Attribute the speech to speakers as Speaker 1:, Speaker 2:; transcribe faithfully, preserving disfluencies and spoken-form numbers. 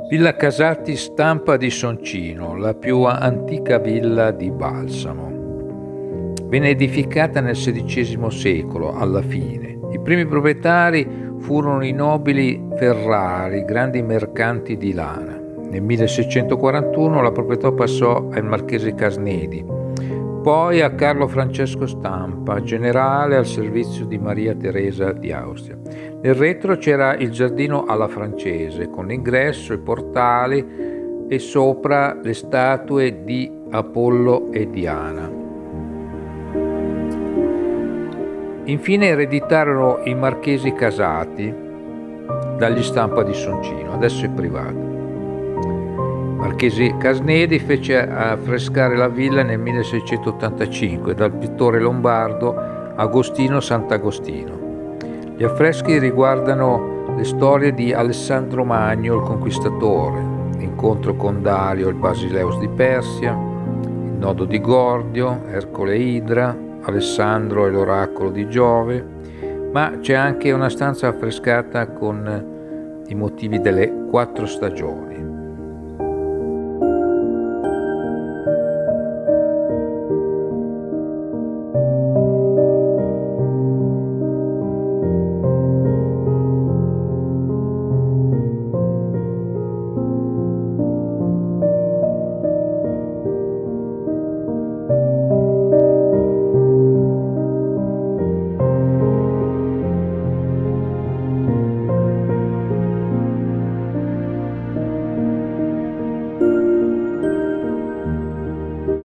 Speaker 1: Villa Casati Stampa di Soncino, la più antica villa di Balsamo. Venne edificata nel sedicesimo secolo, alla fine. I primi proprietari furono i nobili Ferrari, grandi mercanti di lana. Nel milleseicentoquarantuno la proprietà passò al marchese Casnedi, poi a Carlo Francesco Stampa, generale al servizio di Maria Teresa di Austria. Nel retro c'era il giardino alla francese, con l'ingresso, i portali e sopra le statue di Apollo e Diana. Infine ereditarono i marchesi Casati dagli Stampa di Soncino, adesso è privato. Marchesi Casnedi fece affrescare la villa nel milleseicentottantacinque dal pittore lombardo Agostino Sant'Agostino. Gli affreschi riguardano le storie di Alessandro Magno, il conquistatore, l'incontro con Dario, il Basileus di Persia, il nodo di Gordio, Ercole e Idra, Alessandro e l'oracolo di Giove, ma c'è anche una stanza affrescata con i motivi delle quattro stagioni.